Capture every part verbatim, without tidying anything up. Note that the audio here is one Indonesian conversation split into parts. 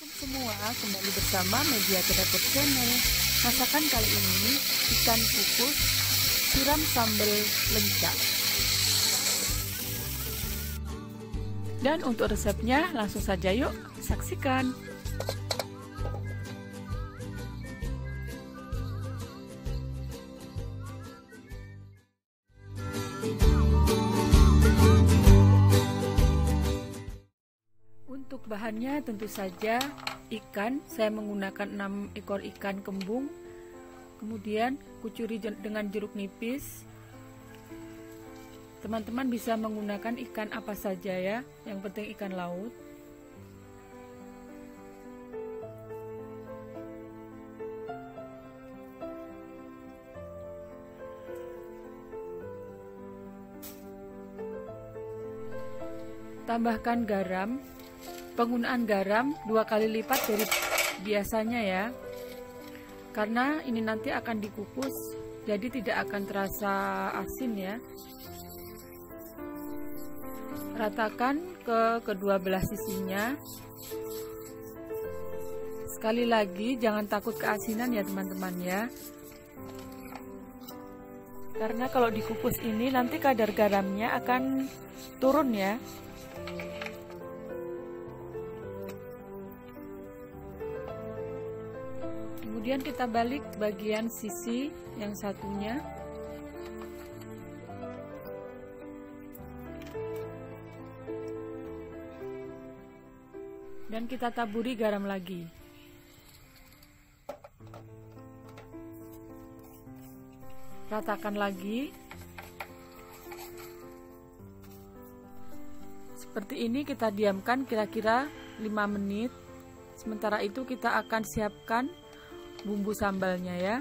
Assalamualaikum semua, kembali bersama Media Kedapur Channel. Masakan kali ini ikan kukus siram sambal lenca. Dan untuk resepnya langsung saja yuk saksikan. Untuk bahannya tentu saja ikan, saya menggunakan enam ekor ikan kembung, kemudian kucuri dengan jeruk nipis. Teman-teman bisa menggunakan ikan apa saja ya, yang penting ikan laut. Tambahkan garam. Penggunaan garam dua kali lipat dari biasanya ya, karena ini nanti akan dikukus, jadi tidak akan terasa asin ya. Ratakan ke kedua belah sisinya. Sekali lagi jangan takut keasinan ya teman-teman ya, karena kalau dikukus ini nanti kadar garamnya akan turun ya. Kemudian kita balik bagian sisi yang satunya. Dan kita taburi garam lagi. Ratakan lagi. Seperti ini kita diamkan kira-kira lima menit. Sementara itu kita akan siapkan bumbu sambalnya ya.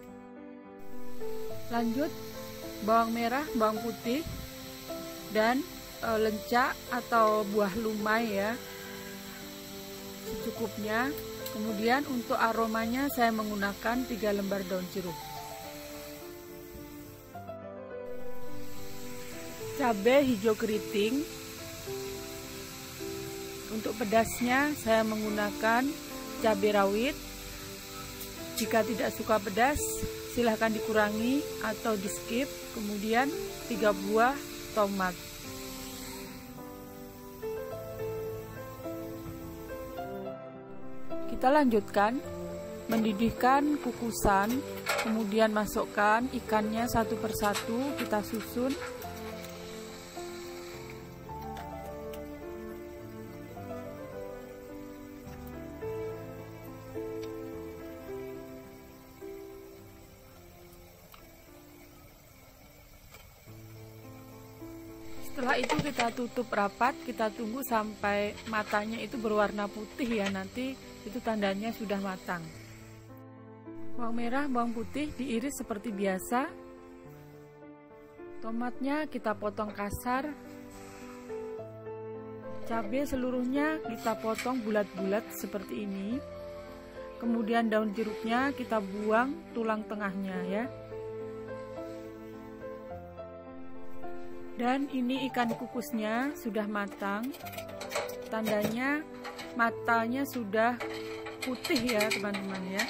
Lanjut bawang merah, bawang putih, dan e, lenca atau buah lumai ya, secukupnya. Kemudian untuk aromanya saya menggunakan tiga lembar daun jeruk. Cabai hijau keriting. Untuk pedasnya saya menggunakan cabai rawit. Jika tidak suka pedas, silahkan dikurangi atau di skip. Kemudian tiga buah tomat. Kita lanjutkan mendidihkan kukusan, kemudian masukkan ikannya satu persatu, kita susun. Setelah itu kita tutup rapat, kita tunggu sampai matanya itu berwarna putih ya, nanti itu tandanya sudah matang. Bawang merah, bawang putih diiris seperti biasa. Tomatnya kita potong kasar. Cabai seluruhnya kita potong bulat-bulat seperti ini. Kemudian daun jeruknya kita buang tulang tengahnya ya. Dan ini ikan kukusnya sudah matang, tandanya matanya sudah putih ya teman-teman ya.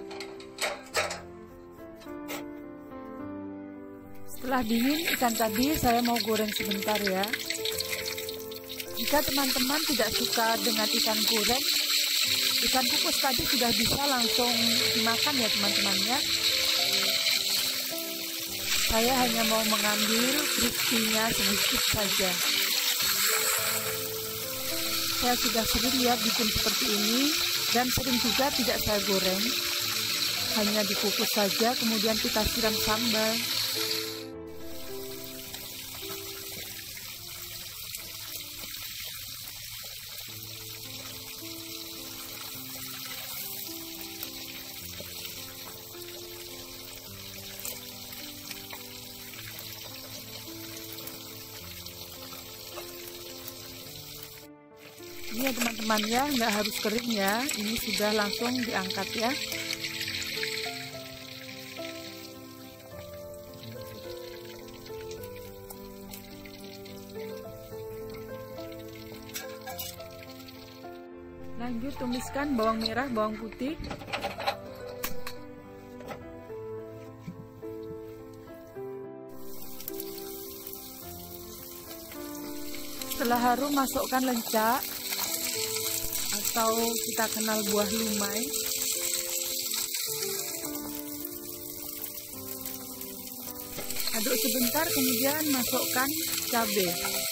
Setelah dingin ikan tadi saya mau goreng sebentar ya. Jika teman-teman tidak suka dengan ikan goreng, ikan kukus tadi sudah bisa langsung dimakan ya teman-teman ya. Saya hanya mau mengambil crispy-nya sedikit saja. Saya sudah sering ya bikin seperti ini, dan sering juga tidak saya goreng. Hanya dikukus saja, kemudian kita siram sambal. Ini ya teman-teman ya, nggak harus kering ya, ini sudah langsung diangkat ya. Lanjut tumiskan bawang merah, bawang putih. Setelah harum, masukkan lenca atau kita kenal buah lumai. Aduk sebentar, kemudian masukkan cabai.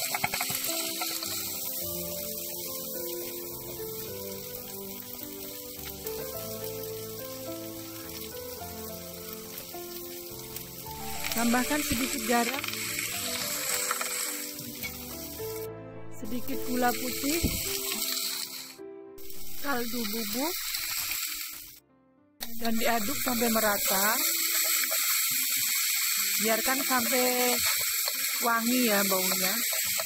Tambahkan sedikit garam, sedikit gula putih, kaldu bubuk, dan diaduk sampai merata. Biarkan sampai wangi ya baunya.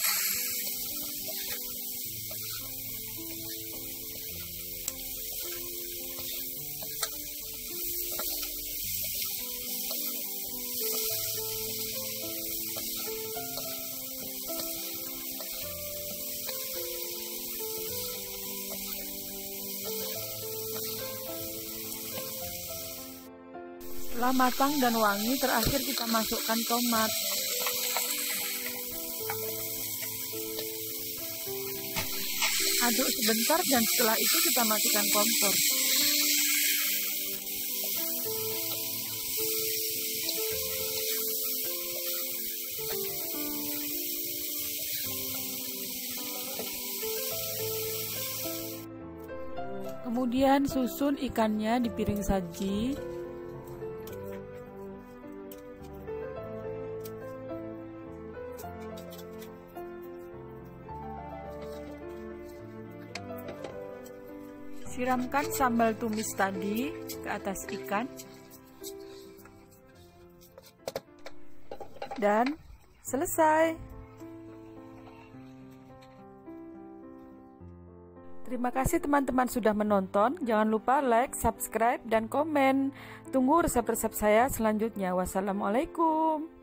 Setelah matang dan wangi, terakhir kita masukkan tomat. Aduk sebentar dan setelah itu kita matikan kompor. Kemudian susun ikannya di piring saji. Siramkan sambal tumis tadi ke atas ikan. Dan selesai. Terima kasih teman-teman sudah menonton. Jangan lupa like, subscribe, dan komen. Tunggu resep-resep saya selanjutnya. Wassalamualaikum.